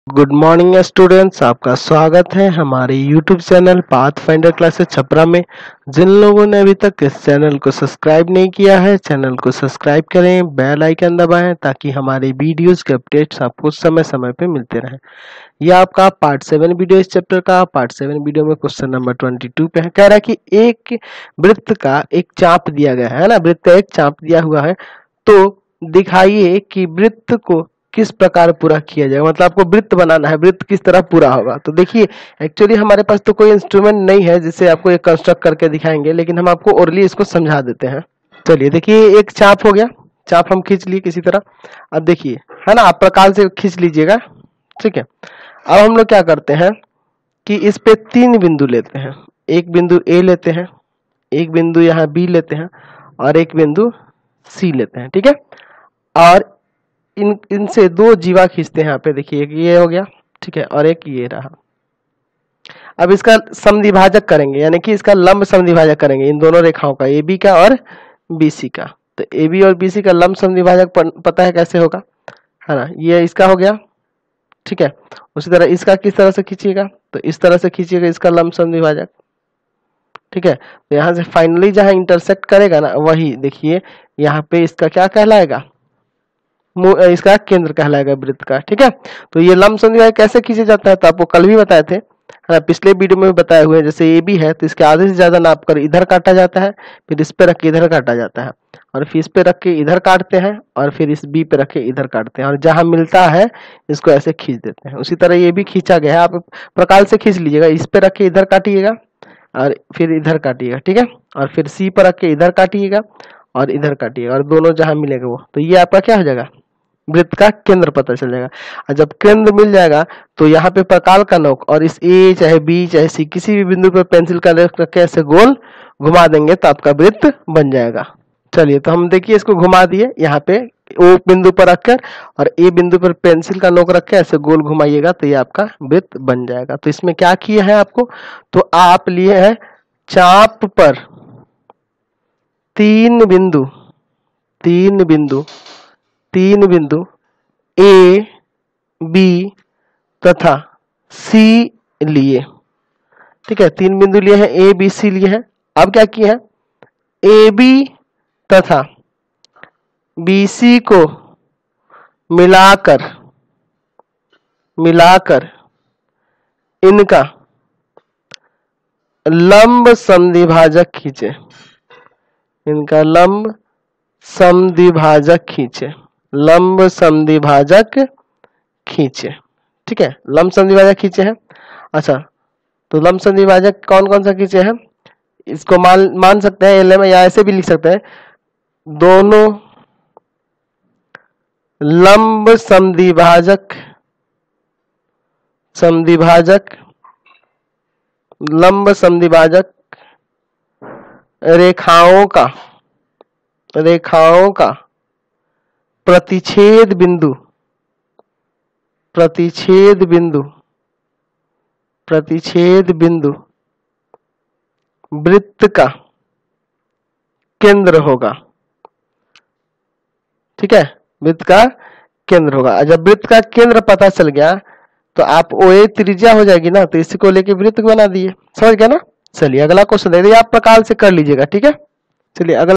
Good morning students, आपका स्वागत है हमारे YouTube channel Path Finder classes Chhapra में। जिन लोगों ने अभी तक इस चैनल को सब्सक्राइब नहीं किया है, चैनल को सब्सक्राइब करें, बेल आइकन दबाएं ताकि हमारे वीडियोस के अपडेट्स आपको समय समय पे मिलते रहें। यह आपका पार्ट 7 वीडियो इस चैप्टर का। पार्ट 7 वीडियो में क्वेश्चन नंबर 22 पे है। कह रहा है कि एक वृत्त का एक चाप दिया गया है ना, वृत्त का एक चाप दिया हुआ है, तो दिखाइए कि वृत्त को किस प्रकार पूरा किया जाएगा। मतलब आपको वृत्त बनाना है, वृत्त किस तरह पूरा होगा। तो देखिए, एक्चुअली हमारे पास तो कोई इंस्ट्रूमेंट नहीं है जिससे आपको ये कंस्ट्रक्ट करके दिखाएंगे, लेकिन हम आपको ओरली इसको समझा देते हैं। चलिए देखिए, एक चाप हो गया, चाप हम खींच लिए किसी तरह। अब देखिए, है ना, आप प्रकार से खींच लीजिएगा, ठीक है। अब हम लोग क्या करते हैं कि इस पे 3 बिंदु लेते हैं। एक बिंदु ए लेते हैं, एक बिंदु यहाँ बी लेते हैं और एक बिंदु सी लेते हैं, ठीक है। और इनसे 2 जीवा खींचते हैं। यहाँ पे देखिए, एक ये हो गया, ठीक है, और एक ये रहा। अब इसका समद्विभाजक करेंगे, यानी कि इसका लंब समद्विभाजक करेंगे इन दोनों रेखाओं का, ए बी का और बी सी का। तो ए बी और बी सी का लंब समद्विभाजक पता है कैसे होगा, है ना। ये इसका हो गया, ठीक है। उसी तरह इसका किस तरह से खींचिएगा, तो इस तरह से खींचिएगा इसका लंब समद्विभाजक, ठीक है। तो यहाँ से फाइनली जहाँ इंटरसेक्ट करेगा ना, वही देखिए यहाँ पे इसका क्या कहलाएगा, इसका केंद्र कहलाएगा वृत्त का, ठीक है। तो ये लंब समद्विभाजक कैसे खींचा जाता है, तो आपको कल भी बताए थे, है ना, पिछले वीडियो में भी बताए हुए। जैसे ए बी है तो इसके आधे से ज्यादा नाप कर इधर काटा जाता है, फिर इस पे रख के इधर काटा जाता है, और फिर इस पे रख के इधर काटते हैं, और फिर इस बी पे रख के इधर काटते हैं, और जहां मिलता है इसको ऐसे खींच देते हैं। उसी तरह ये भी खींचा गया है, आप प्रकार से खींच लीजिएगा। इस पे रख के इधर काटिएगा और फिर इधर काटिएगा, ठीक है, और फिर सी पर रख के इधर काटिएगा और इधर काटिएगा, और दोनों जहां मिलेगा वो, तो ये आपका क्या हो जाएगा, वृत्त का केंद्र पता चल जाएगा। और जब केंद्र मिल जाएगा तो यहाँ पे प्रकाल का नोक और इस ए चाहे बी चाहे सी किसी भी बिंदु पर पेंसिल का रख के ऐसे गोल घुमा देंगे तो आपका वृत्त बन जाएगा। चलिए, तो हम देखिए इसको घुमा दिए यहाँ पे ओ बिंदु पर रखकर, और ए बिंदु पर पेंसिल का नोक रख के ऐसे गोल घुमाइएगा तो ये आपका वृत्त बन जाएगा। तो इसमें क्या किया है आपको, तो आप लिए हैं चाप पर 3 बिंदु, 3 बिंदु ए बी तथा सी लिए, ठीक है। 3 बिंदु लिए हैं, ए बी सी लिए हैं। अब क्या किए हैं, ए बी तथा बी सी को मिलाकर इनका लंब समद्विभाजक खींचे, इनका लंब समद्विभाजक खींचे, लंब समद्विभाजक खींचे, ठीक है। लंब समद्विभाजक खींचे हैं। अच्छा, तो लंब समद्विभाजक कौन कौन सा खींचे हैं, इसको मान सकते हैं एल या ऐसे भी लिख सकते हैं, दोनों लंब समद्विभाजक लंब समद्विभाजक रेखाओं का प्रतिच्छेद बिंदु वृत्त का केंद्र होगा, ठीक है, वृत्त का केंद्र होगा। जब वृत्त का केंद्र पता चल गया तो आप ओए त्रिज्या हो जाएगी ना, तो इसी को लेके वृत्त बना दिए, समझ गया ना। चलिए अगला क्वेश्चन दे दिए, आप प्रकार से कर लीजिएगा, ठीक है। चलिए अगला